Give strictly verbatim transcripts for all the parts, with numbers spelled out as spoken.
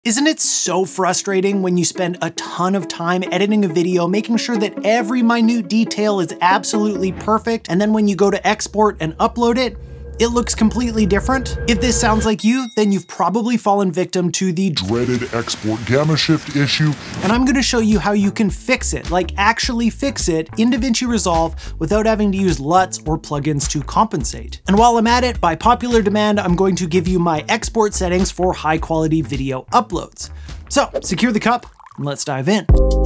Isn't it so frustrating when you spend a ton of time editing a video, making sure that every minute detail is absolutely perfect, and then when you go to export and upload it, it looks completely different? If this sounds like you, then you've probably fallen victim to the dreaded export gamma shift issue. And I'm gonna show you how you can fix it, like actually fix it in Davinci Resolve without having to use Luts or plugins to compensate. And while I'm at it, by popular demand, I'm going to give you my export settings for high quality video uploads. So secure the cup and let's dive in.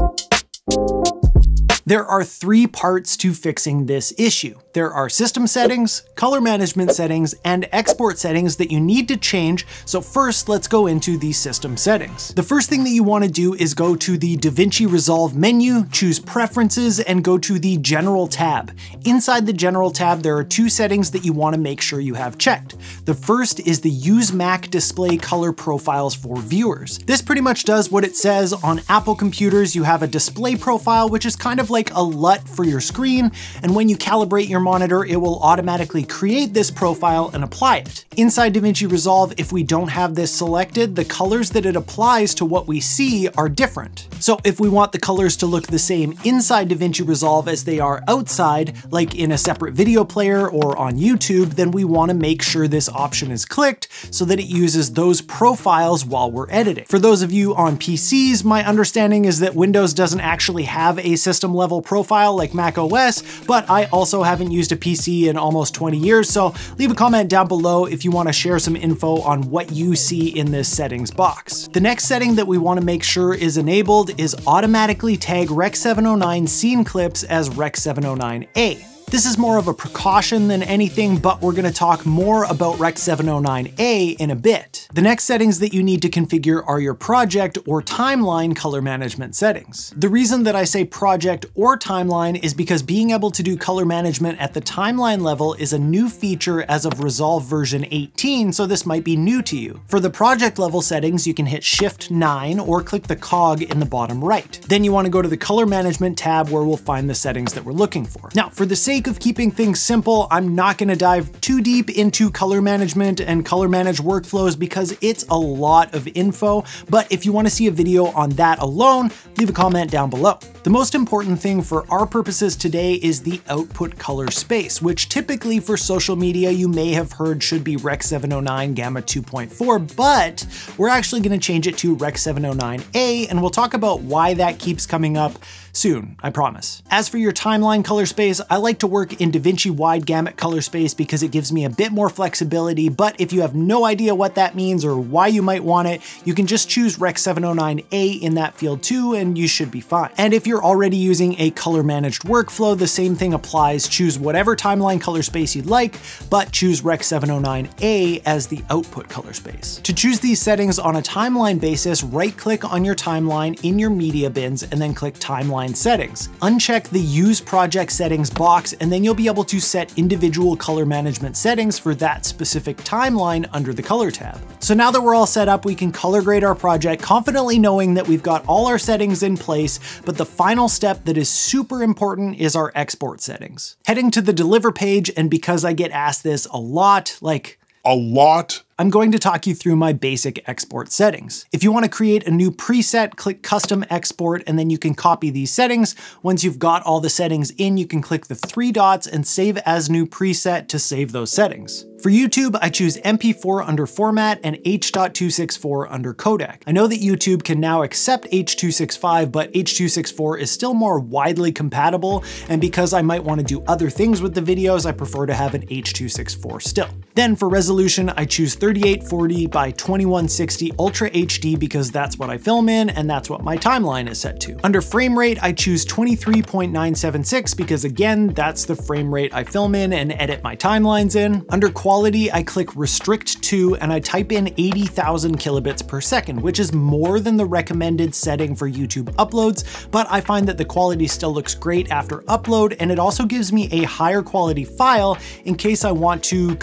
There are three parts to fixing this issue. There are system settings, color management settings, and export settings that you need to change. So first, let's go into the system settings. The first thing that you want to do is go to the Davinci Resolve menu, choose Preferences, and go to the General tab. Inside the General tab, there are two settings that you want to make sure you have checked. The first is the Use Mac Display Color Profiles for Viewers. This pretty much does what it says. On Apple computers, you have a display profile, which is kind of like a L U T for your screen, and when you calibrate your monitor, it will automatically create this profile and apply it. Inside Davinci Resolve, if we don't have this selected, the colors that it applies to what we see are different. So if we want the colors to look the same inside Davinci Resolve as they are outside, like in a separate video player or on YouTube, then we want to make sure this option is clicked so that it uses those profiles while we're editing. For those of you on P Cs, my understanding is that Windows doesn't actually have a system level profile like Mac O S, but I also haven't used a P C in almost twenty years, so leave a comment down below if you want to share some info on what you see in this settings box. The next setting that we want to make sure is enabled is automatically tag Rec seven oh nine scene clips as Rec seven oh nine A. This is more of a precaution than anything, but we're going to talk more about Rec seven oh nine A in a bit. The next settings that you need to configure are your project or timeline color management settings. The reason that I say project or timeline is because being able to do color management at the timeline level is a new feature as of Resolve version eighteen, so this might be new to you. For the project level settings, you can hit Shift nine or click the cog in the bottom right. Then you want to go to the color management tab where we'll find the settings that we're looking for. Now, for the sake of keeping things simple, I'm not going to dive too deep into color management and color managed workflows because it's a lot of info, but if you want to see a video on that alone, leave a comment down below. The most important thing for our purposes today is the output color space, which typically for social media you may have heard should be Rec seven oh nine Gamma two point four, but we're actually going to change it to Rec seven oh nine A, and we'll talk about why that keeps coming up soon, I promise. As for your timeline color space, I like to work in Davinci wide gamut color space because it gives me a bit more flexibility, but if you have no idea what that means or why you might want it, you can just choose Rec seven oh nine A in that field too, and you should be fine. And if you're already using a color managed workflow, the same thing applies. Choose whatever timeline color space you'd like, but choose Rec seven oh nine A as the output color space. To choose these settings on a timeline basis, right click on your timeline in your media bins and then click timeline settings. Uncheck the Use Project Settings box, and then you'll be able to set individual color management settings for that specific timeline under the Color tab. So now that we're all set up, we can color grade our project confidently knowing that we've got all our settings in place, but the final step that is super important is our export settings. Heading to the Deliver page, and because I get asked this a lot, like a lot, I'm going to talk you through my basic export settings. If you want to create a new preset, click Custom Export, and then you can copy these settings. Once you've got all the settings in, you can click the three dots and Save as New Preset to save those settings. For YouTube, I choose M P four under Format and H two sixty-four under Codec. I know that YouTube can now accept H two sixty-five, but H two sixty-four is still more widely compatible, and because I might want to do other things with the videos, I prefer to have an H two sixty-four still. Then for resolution, I choose thirty-eight forty by twenty-one sixty Ultra H D because that's what I film in and that's what my timeline is set to. Under frame rate, I choose twenty-three point nine seven six because again, that's the frame rate I film in and edit my timelines in. Under quality, I click Restrict to and I type in eighty thousand kilobits per second, which is more than the recommended setting for YouTube uploads, but I find that the quality still looks great after upload, and it also gives me a higher quality file in case I want to cut pieces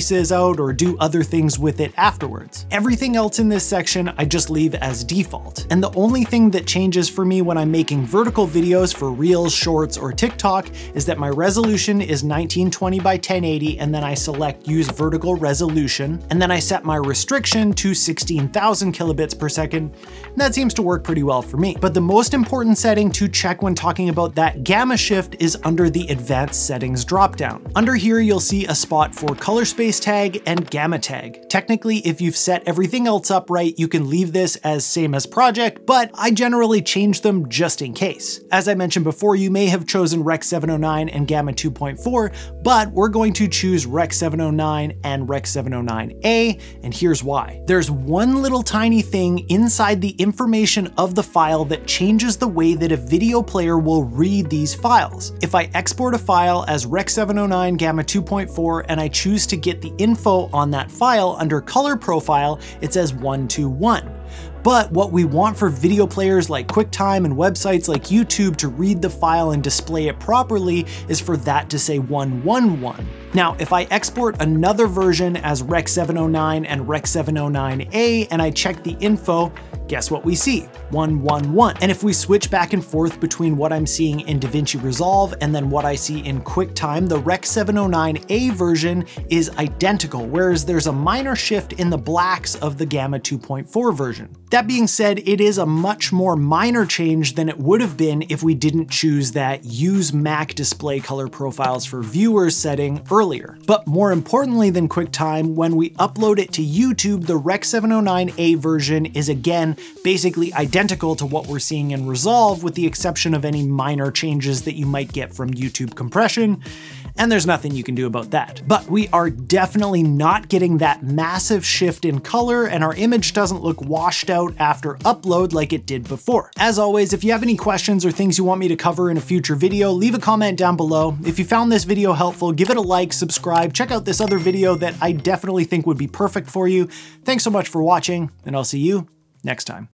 voices out or do other things with it afterwards. Everything else in this section I just leave as default. And the only thing that changes for me when I'm making vertical videos for Reels, Shorts, or TikTok is that my resolution is nineteen twenty by ten eighty, and then I select use vertical resolution, and then I set my restriction to sixteen thousand kilobits per second. And that seems to work pretty well for me. But the most important setting to check when talking about that gamma shift is under the advanced settings dropdown. Under here, you'll see a spot for color space tag and gamma tag. Technically, if you've set everything else up right, you can leave this as same as project, but I generally change them just in case. As I mentioned before, you may have chosen Rec seven oh nine and Gamma two point four, but we're going to choose Rec seven oh nine and Rec seven oh nine A, and here's why. There's one little tiny thing inside the information of the file that changes the way that a video player will read these files. If I export a file as Rec seven oh nine Gamma two point four and I choose to get the info on that file under color profile, it says one two one. But what we want for video players like QuickTime and websites like YouTube to read the file and display it properly is for that to say one one one. Now, if I export another version as Rec seven oh nine and Rec seven oh nine A and I check the info, guess what we see? one one one. And if we switch back and forth between what I'm seeing in Davinci Resolve and then what I see in QuickTime, the Rec seven oh nine A version is identical, whereas there's a minor shift in the blacks of the Gamma two point four version. That being said, it is a much more minor change than it would have been if we didn't choose that Use Mac Display Color Profiles for Viewers setting earlier. But more importantly than QuickTime, when we upload it to YouTube, the Rec seven oh nine A version is again basically identical to what we're seeing in Resolve, with the exception of any minor changes that you might get from YouTube compression. And there's nothing you can do about that. But we are definitely not getting that massive shift in color, and our image doesn't look washed out after upload like it did before. As always, if you have any questions or things you want me to cover in a future video, leave a comment down below. If you found this video helpful, give it a like, subscribe, check out this other video that I definitely think would be perfect for you. Thanks so much for watching, and I'll see you next time.